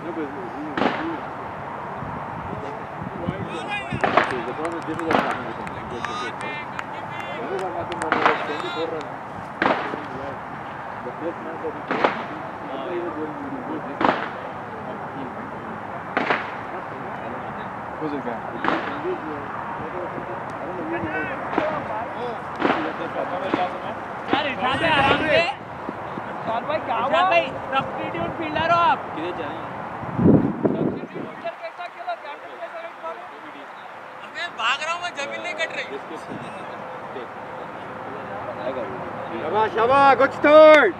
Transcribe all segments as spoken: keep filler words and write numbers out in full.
Who's it guy? यार इरशाद भाई आराम से। इरशाद भाई क्या हुआ? इरशाद भाई सब्स्टिट्यूट फील्डर हो आप। किधर जा रहे हैं? सब्स्टिट्यूट फील्डर कैसा खेला? कैप्टन कैसा रेट मारो? मैं भाग रहा हूँ, मैं जमीन नहीं कट रही। शाबाश शाबाश, good start.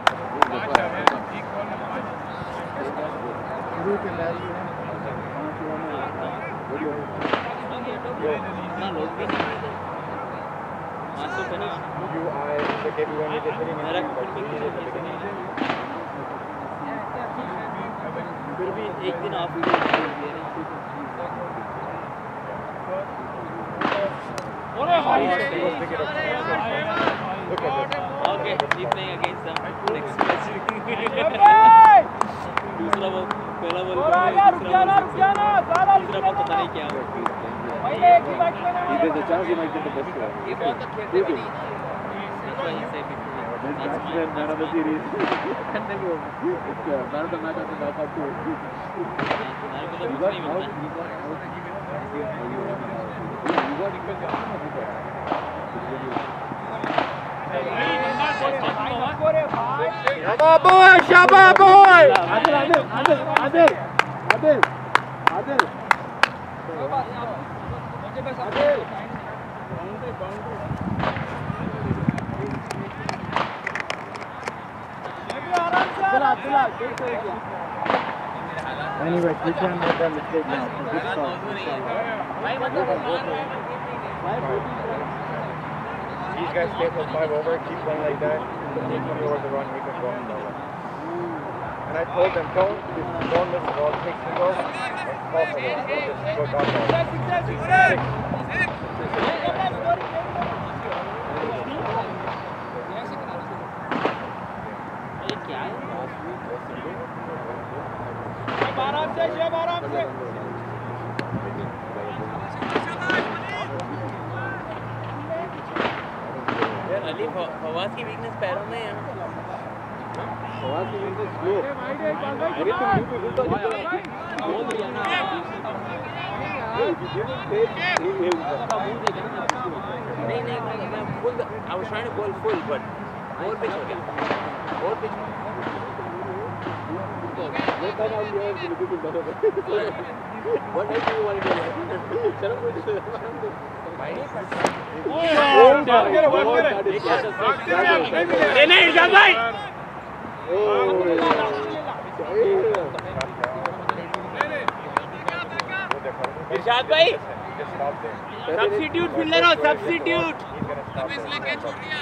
फिर भी एक दिन आप okay keep playing against them next match दूसरा वो पहला बॉल दूसरा बॉल पता नहीं क्या हुआ He there's a chance he might get the best player. ये बहुत अच्छा खेलते नहीं that's why he said before That's man man of the series. And then you it's uh, man of the match after knockout too. हमारे को तो कुछ नहीं मिलता Shaba boy, Shaba boy. Adil, Adil, Adil, Adil, Adil, Adil. Anyway, we can't make that mistake now. These guys stay for five over, keep playing like that. Take twenty overs to run, we can go on that way. And I told them, don't, don't miss the ball, take singles, and call for it. Don't just go down ball. आराम से शेब आराम से यार अली फवाद की weakness पैरों में है फवाद की वीकनेस स्लो अरे तुम यू पे बोलता बोल दिया ना नहीं नहीं मैं full I was trying to bowl full but और पिच हो गया और pitch No time out here to look at better. What else do you want to do? Sharam ko sharam ko. नहीं नहीं इरशाद भाई इरशाद भाई सब्स्टिट्यूट फील्डर हो substitute इसलिए क्या छोड़ दिया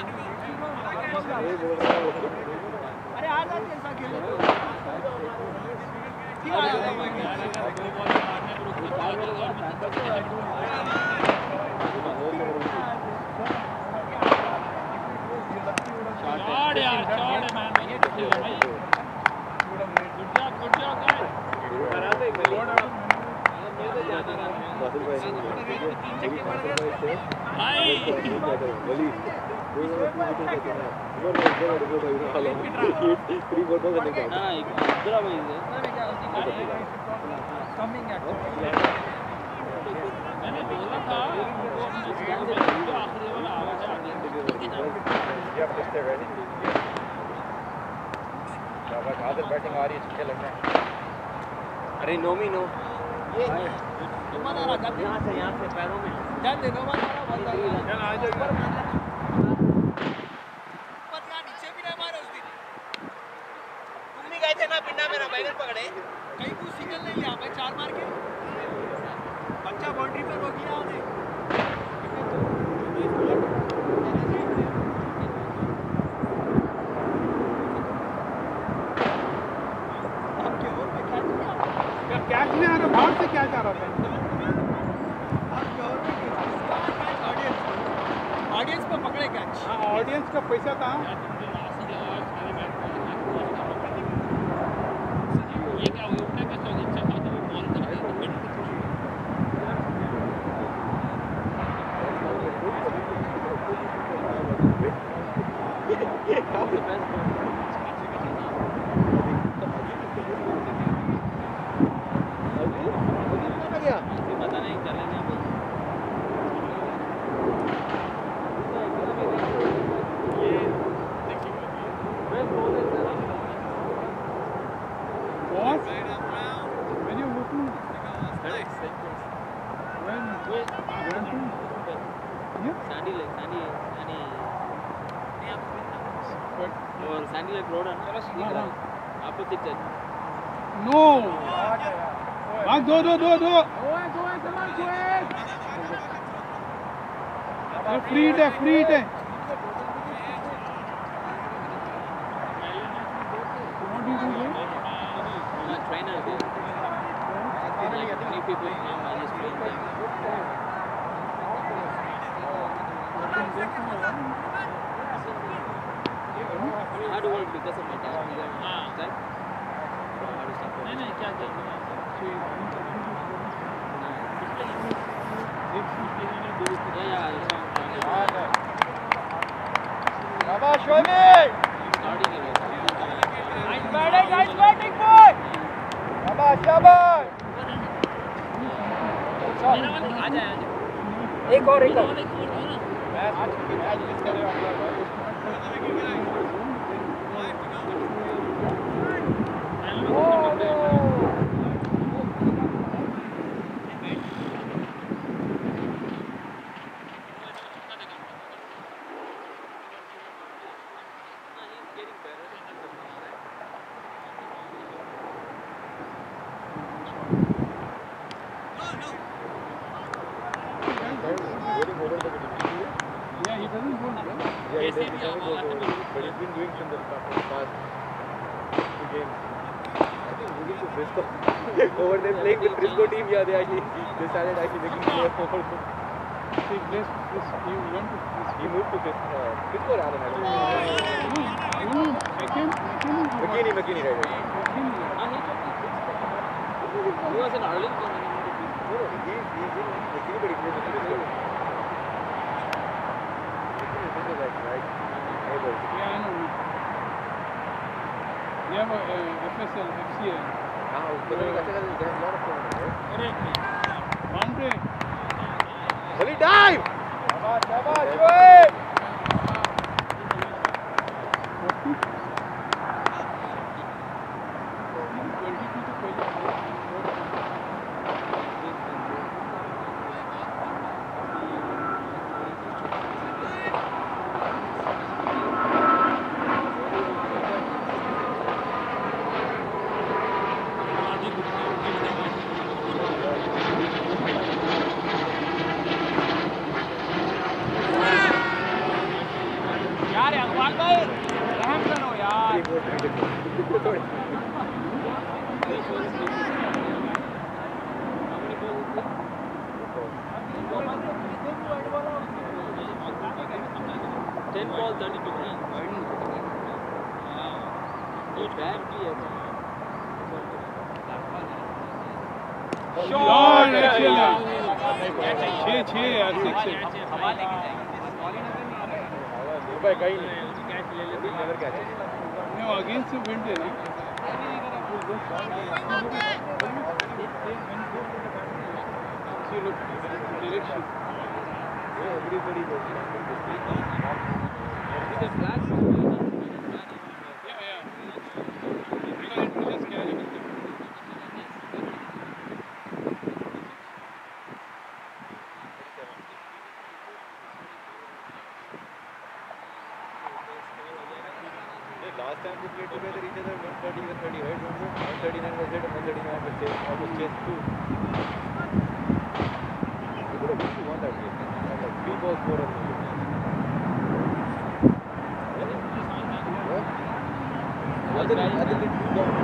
अरे आ जाते ऐसा खेलो शॉट यार shot man good job good job कराते भाई मैंने बोला था बैटिंग आ रही है छक्के लगने अरे नो मी नो ये नोमान आ रहा है यहाँ से यहाँ से पैरों में जान दे नोमान आ रहा है चल आ जाओ ऊपर यहाँ नीचे भी नहीं मारे उस दिन तुम नहीं गए थे ना पिंडा मेरा बैगन पकड़े कहीं कुछ सिग्नल नहीं लिया मैं चार मार के बच्चा बाउंड्री पर रोक लिया उन्हें कैच नहीं आ रहा बाहर से क्या जा रहा था ऑडियंस को पकड़े कैच हाँ ऑडियंस का पैसा था ये क्या उल्टा कैसे हो गया Sandy Lake, Sandy, Sandy. और Sandy Lake road है ना? Opposite side. No. भाग दो दो दो दो. फ्री है फ्री है. Trainer there. Like many people come and just train them. How do work because of my dad? Is that right? How to stop? नहीं नहीं क्या क्या? Yeah yeah. Shabash, Shoaib! Starting it. Nice batting, nice batting, boy. Shabash, shabash! आ जाए एक और एक और. Yeah, he doesn't hold. Yeah, he doesn't go over, but he's been doing from the past two games. I think moving to Frisco. Over there playing with Frisco team, yeah, they actually they started actually making players over. He plays this. He went to this. He moved to Frisco. Uh, Frisco or Allen, I don't know. No, McKinney. McKinney, McKinney, right? right. He was in Arlington. No, no, he, he's in McKinney, but he plays with Frisco. McKinney is Frisco, right? Right? Neighbors. Yeah, I know. We have a uh, F S L, F C L. Ah, but they have a lot of tournaments, right? Boundary. Holy dive! Shabash, shabash, Shoaib! यार अखबार भाई रहम करो यार. ten ball thirty-two runs. ये bat भी है. Shot! छः छः यार सिक्स है. हवा लेके जाएंगे. भाई कहीं नहीं नजर क्या चाहिए No, against the wind है ना. See, look, direction. everybody goes It's a flat. Yeah, yeah. Because it will just carry with them. last time we played together each other one thirty one thirty right remember one thirty-nine was it and one thirty-nine was chase almost chase two we could have won one that game and like three balls more on the game what? I think I think they two down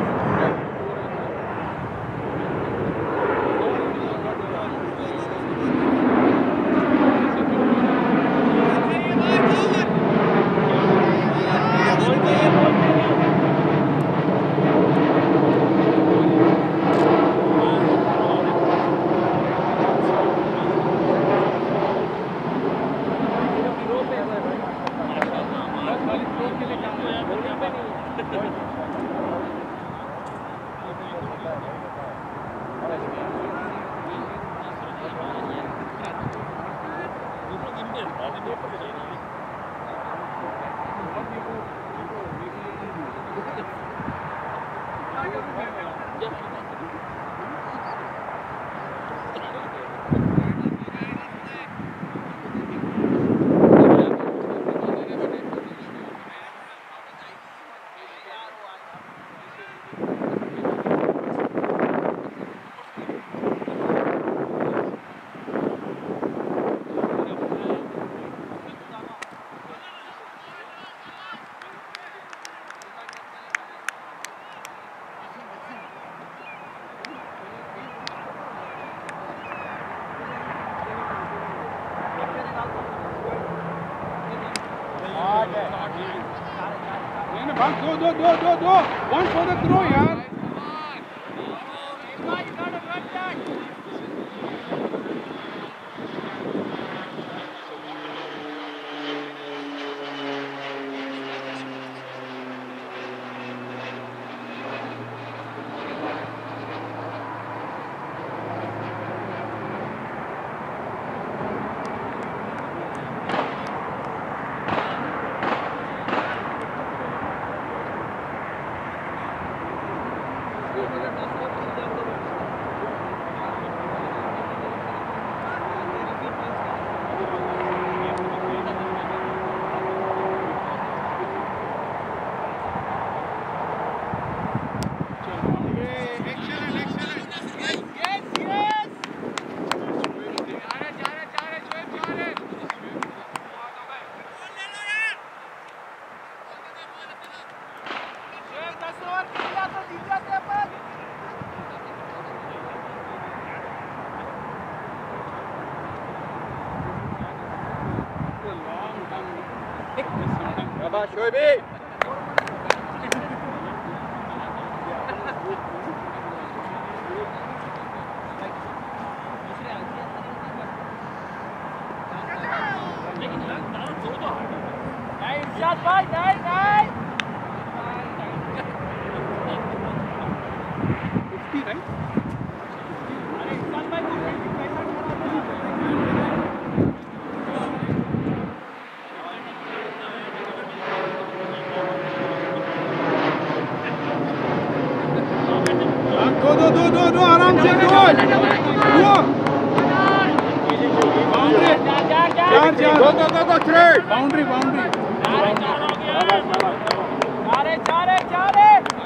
हाँ दो दो दो दो दो one for the throw यार Shoaib! Shot by nine nine. fifty right अरे shot by two कैसा दो दो दो दो दो आराम से दो दो बाउंड्री चार चार Go, go, go, go, through! Boundary boundary चारे चारे चारे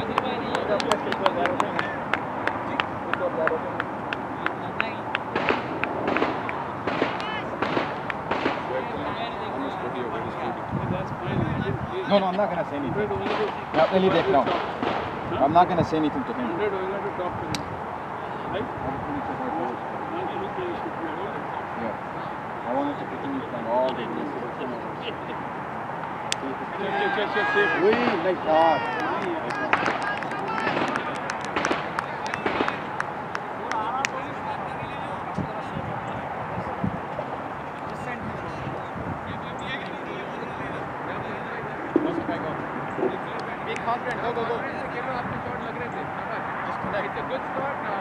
No, no, I'm not going to say anything. Yeah, really, Dick, no. I'm not going to say anything to him. Right? Yeah. I wanted to continue playing all day. Check, check, check, check, safe. Oui, like that. Be confident, go, go, go. Just connect. It's a good start now.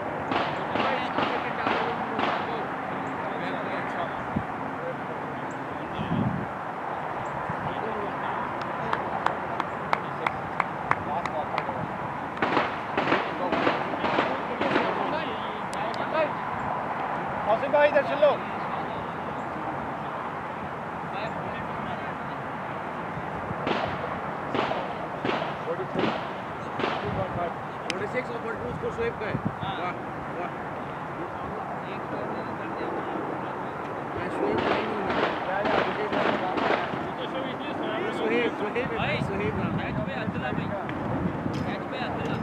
Housin bhai, idhar chalo. forty-six और forty-two उसको SVEEP का है वाह वाह मैं SVEEP नहीं हूँ सुहेब सुहेब भाई सुहेब मैच में अब्दुल्ला भाई मैच में अब्दुल्ला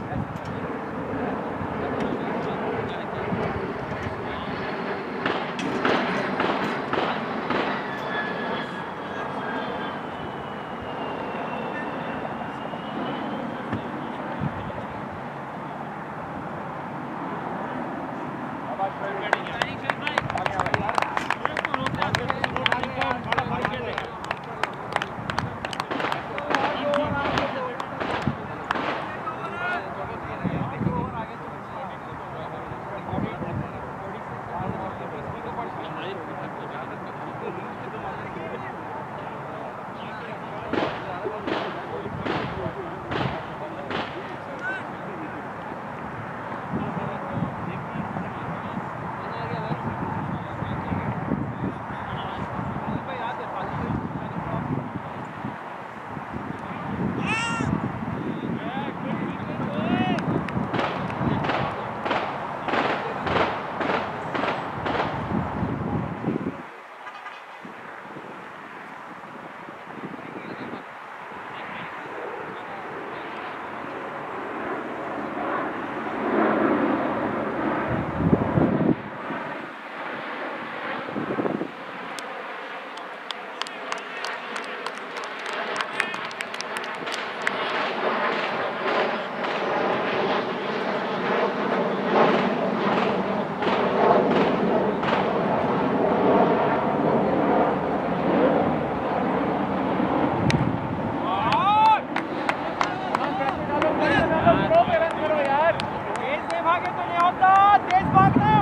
तो नहीं होता, तेज भागना,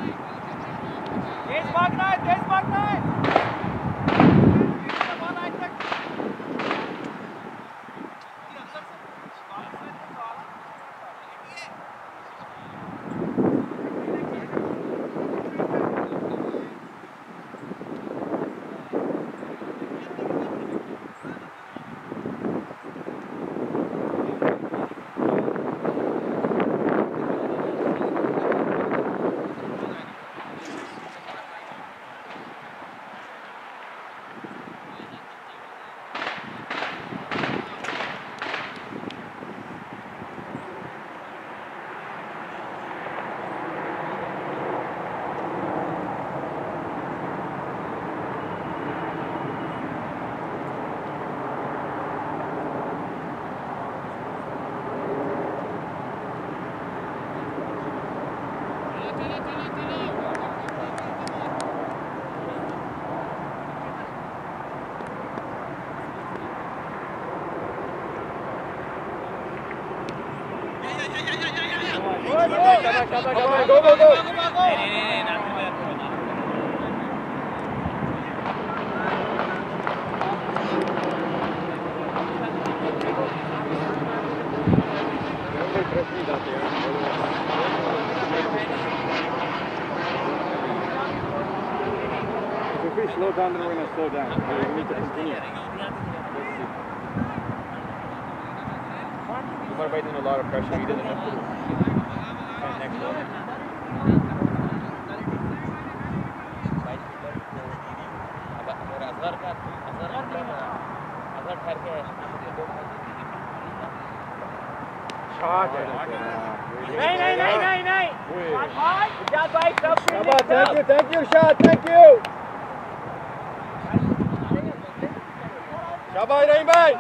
तेज भागना है, तेज भागना है। Go, go, go! If we slow down, then we're going to slow down. We need to continue. Umar Bhai's in a lot of pressure. He doesn't have to. And next one. नहीं नहीं नहीं नहीं नहीं इजाज़ भाई सब thank you thank you Shah thank you Shabash Rahim bhai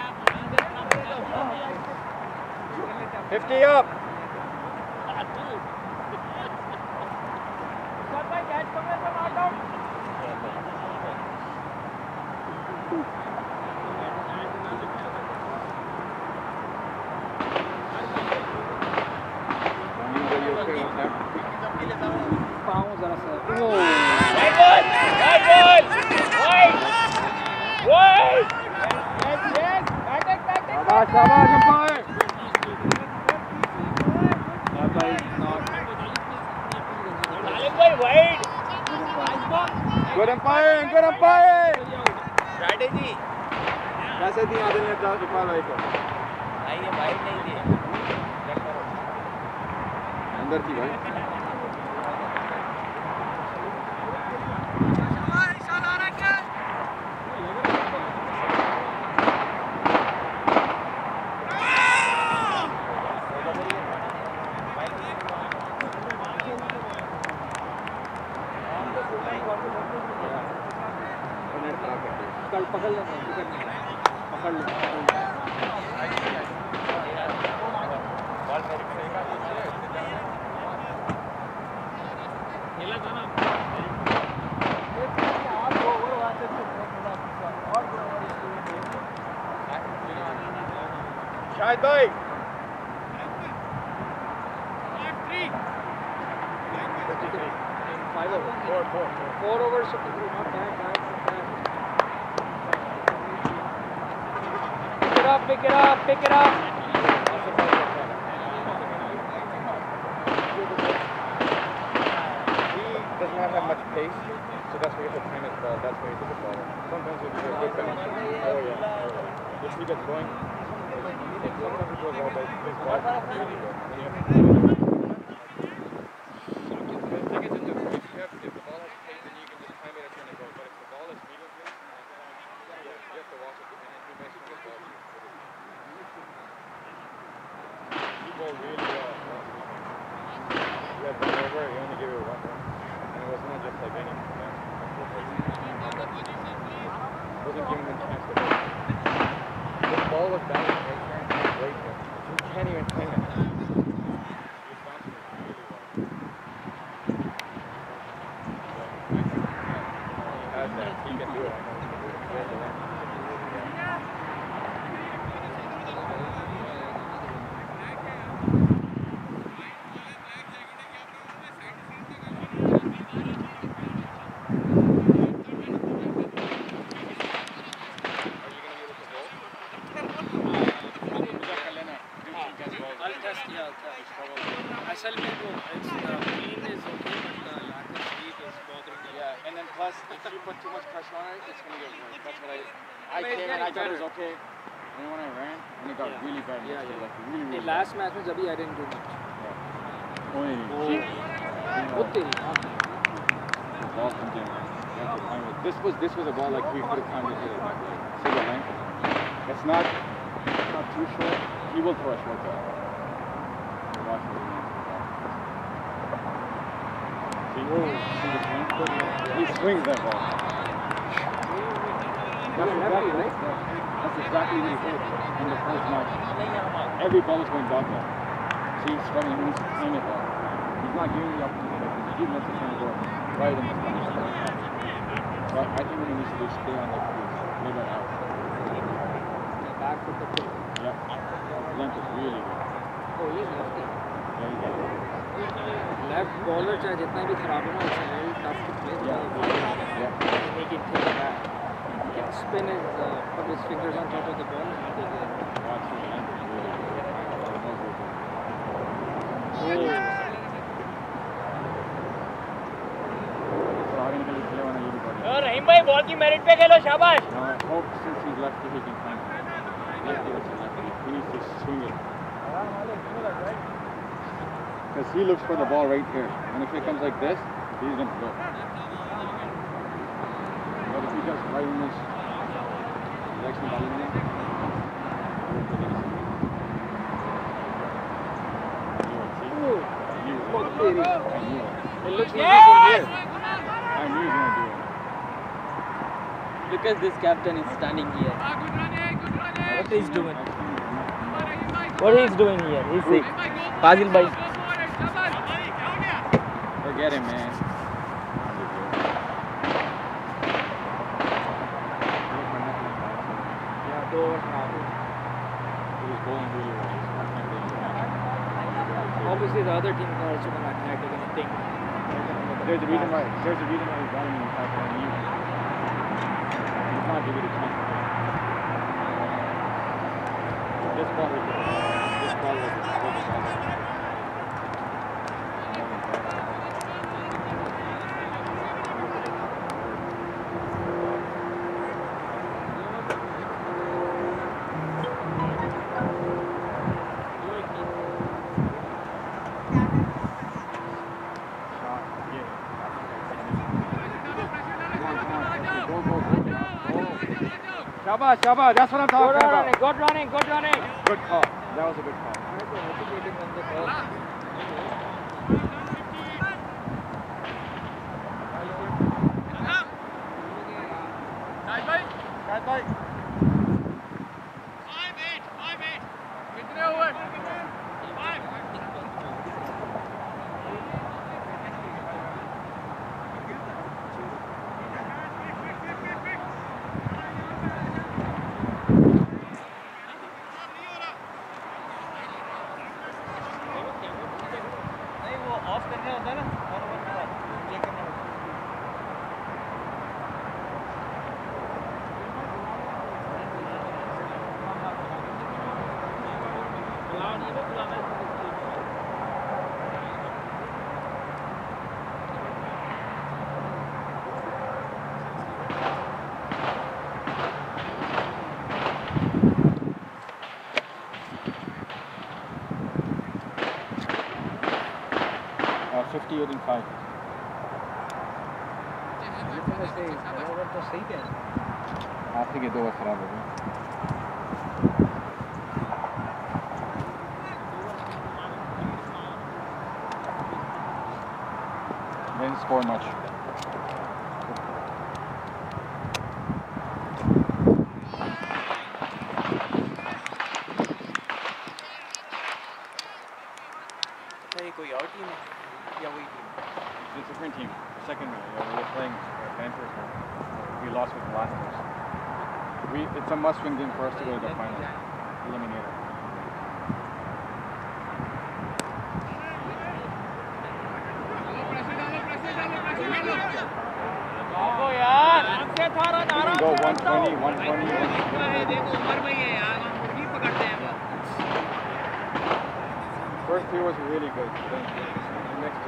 fifty up Ejaz भाई catch कमरे से मार दो Shabash umpire. Good umpiring, good umpiring. Strategy. कैसे दी आदमी ने तो उपाल भाई को? नहीं ये वाइड नहीं दी। अंदर थी भाई। पकड़ ले पकड़ ले शाहिद भाई five over four four four overs of the group not bad bad pick it up pick it up pick it up he does not have much pace so that's why he has to time his ball that's why he's a good baller sometimes he'll do a good finish oh yeah if he gets going sometimes he goes all by his ball really good Yeah, and then plus, if you put too much pressure on it, it's going to get worse. That's what I... I came and I thought it was okay. And then when I ran, and it got yeah. really bad. Yeah, yeah. Like really, really in last match, I didn't do much. Yeah. Only... Oh. Ball comes in. This was this was a ball like we could have kind of hit it. See the length? It's not, it's not too short. He will throw a short ball. Watch what he means. See, see the swing? He swings that ball. That's exactly, right? That's exactly what he did in the first match. Every ball is going back there. See, he's struggling. He needs to swing it ball. He's not giving the opportunity. He's giving us the swing ball right in the stomach. But I think we need to just stay on the crease. Leave it out. Back with the pitch. Yep. Length is really good. Oh, he's lefty. Yeah, he's lefty. Left bowler, चाहे जितना भी खराब हो ना, it's very tough to play. Yeah. Yeah. And make it take back. He can spin his, uh, put his fingers on top of the ball and take it. Watch his length is really good. Oh. रहीम भाई ball की merit पे खेलो शाबाश Now I hope since he's lefty he can find lefty versus lefty. He needs to swing it. Because he looks for the ball right here. And if it comes like this, he's going to go. But if he does right in this direction, I knew it. I knew it. It looks like yes! from here. I knew he was going to do it. Look at this captain is standing here. What he's doing? What he's doing here? He's sick. Fazil bhai. Forget him, man. Yeah, two overs now. He was bowling really well. Obviously, the other team are also going to attack. They're going to think. There's a reason why. There's a reason why he's got him in the attack on you. He's not giving it a chance. This ball was this ball was the ball. Shabba, Shabba, that's what I'm talking good about. running good running good running Good call. That was a good call. Side by Side by. five eight five eight कितने हुए five fifty-eight and five. I think it was खराब हो गया. Didn't score much. कोई और team है या वही team? It's a different team. Second, uh, we were playing uh, Vancouver. We lost with the last place. We it's a must-win game for us to go to the final. Eliminator. देखो यार हमसे थारा नारा Go one twenty, one twenty. देखो उमर भाई है यार हम मुर्गी पकड़ते हैं First three was really good. Then the next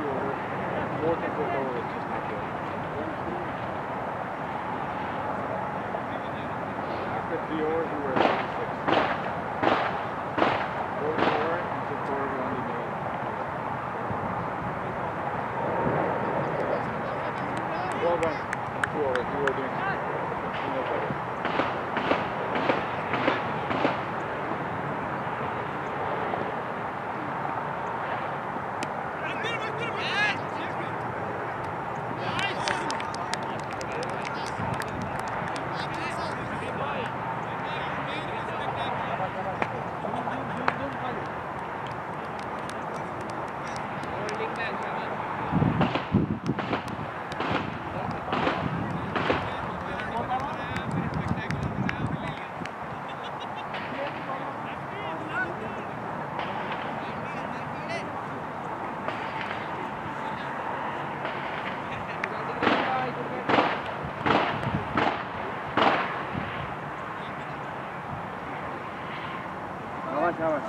run. Two over. You were doing two more better. Yavaş yavaş.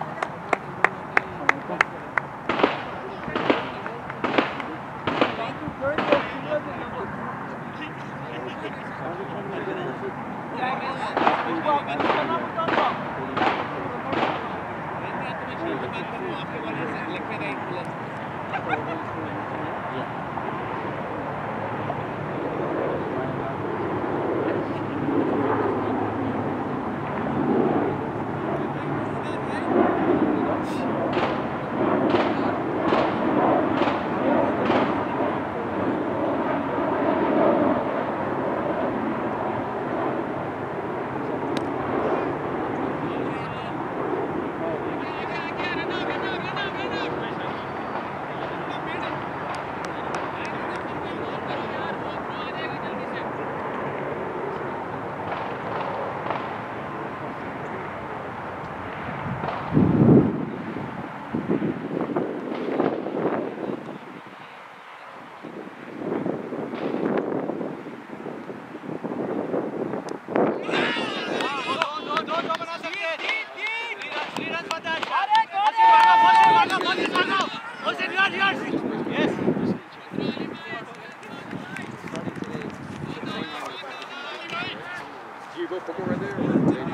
you go football right there? Or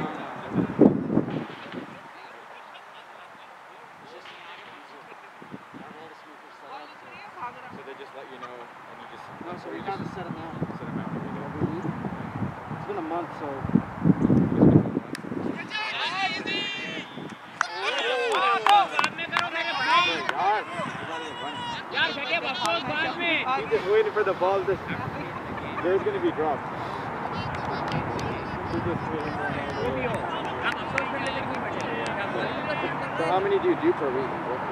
so they just let you know, and you just... No, so we have to set them out. Set them out. Every week. It's been a month, so... He's just waiting for the ball. This, there's going to be dropped. He's just waiting for it. So how many do you do per week? Roughly?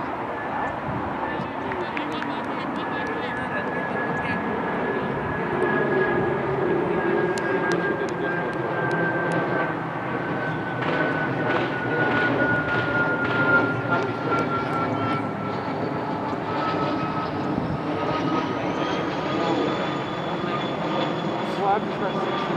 Well, I prefer sixty.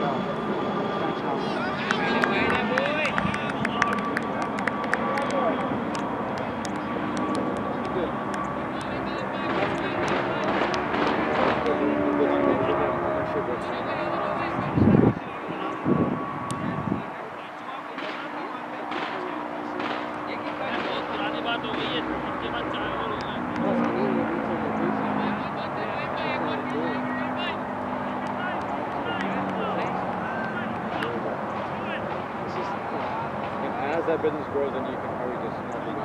As that business grows, then you can probably just small things.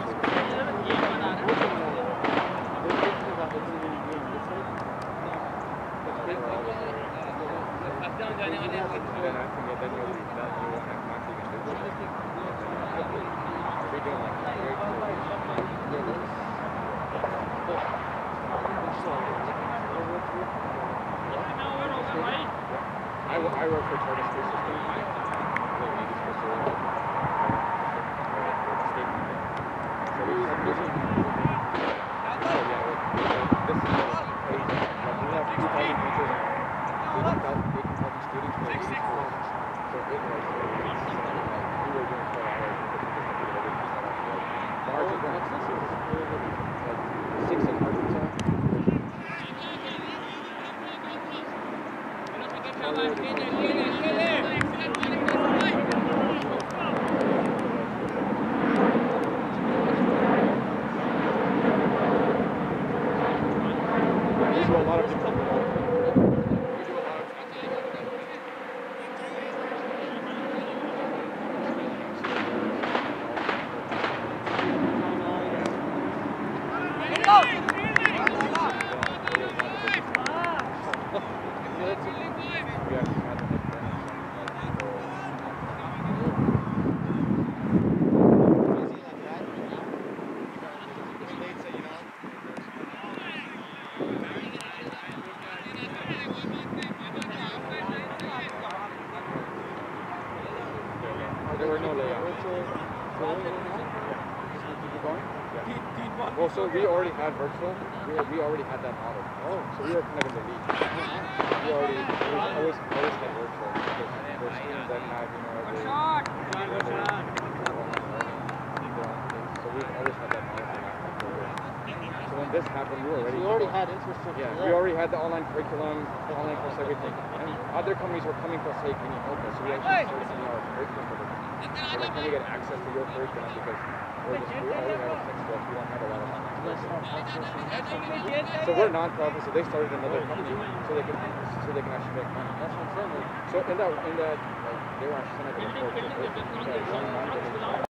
Then I think that then you'll be done. You won't have much you can do. Are we doing like very I, I work for Charter School System. Six in Arkansas. So a lot of people so we already had virtual. We, we already had that model. Oh. So we were kind of in the lead. We already, we always, always had virtual. Because there's students that have, you know, the, Shot. so we've always had that model for that. So when this happened, we were already. We already had infrastructure. Yeah, there. we already had the online curriculum, online course, everything. And other companies were coming to us, hey, can you help us? So we actually started sending our curriculum for them. We're like, can we get access to your curriculum? Because we're just, we already have a six books, we don't have a lot of online curriculum. So we're non-profit, so they started another company so they can so they can actually make money. That's what I'm saying. So in that in that like, they were actually sending a report to